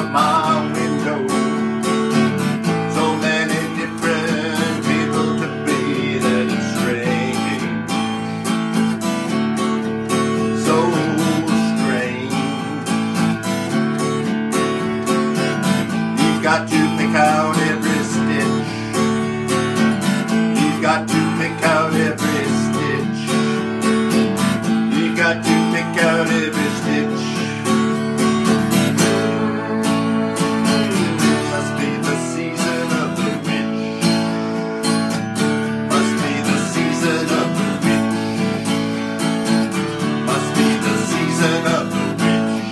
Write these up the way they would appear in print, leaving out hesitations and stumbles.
my window. So many different people to be, that it's raining. So strange. You've got to pick out every stitch. You've got to pick out every stitch. You've got to pick out every stitch. Must be the season of the witch. Must be the season of the witch. Must be the season of the witch.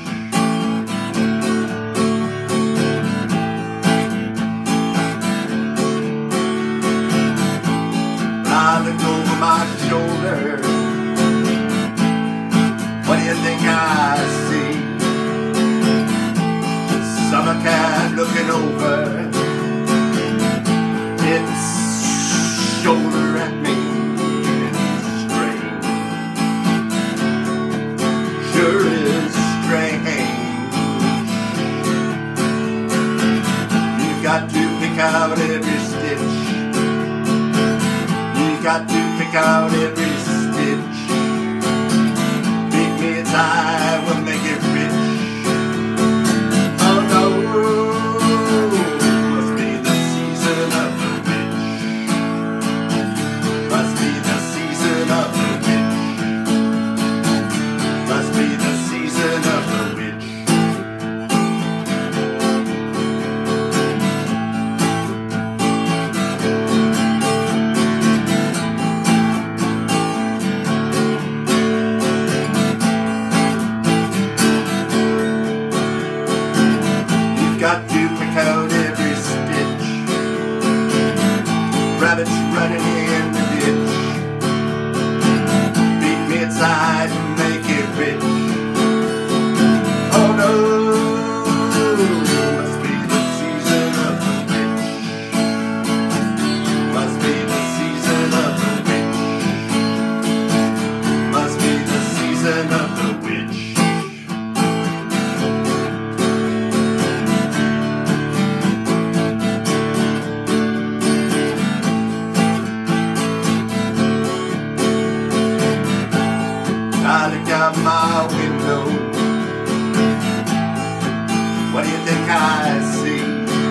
I looked over my shoulder. What do you think I see? Summer cat looking over its shoulder at me. It's strange. Sure is strange. You've got to pick out every stitch. You've got to pick out every stitch. Beat me, it's I will make it rich. Oh no, must be the season of the witch. Must be the season of the witch. Must be the season of the witch. Got to pick out every stitch. Rabbits running in the ditch. Beat me inside and make it rich. Oh no, must be the season of the witch. Must be the season of the witch. Must be the season of the witch. I look out my window. What do you think I see?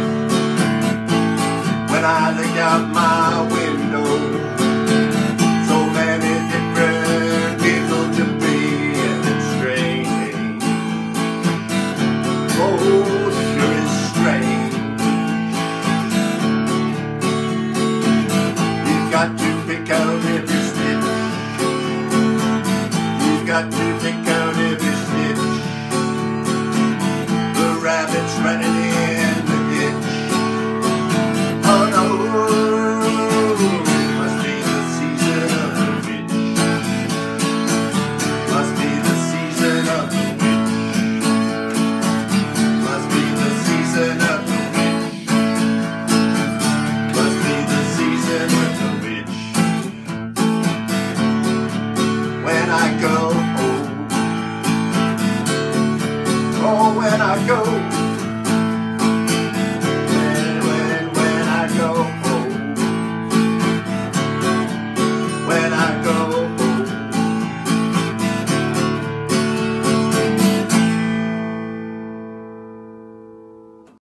When I look out my window, so many different people to be, and it's strange. Oh, sure is strange. You've got to pick out every stitch. Got to pick out every stitch. The rabbits running in the ditch. Oh no, must be the season of the witch. Must be the season of the witch. Must be the season of the witch. Must be the season of the witch. When I go, oh, when I go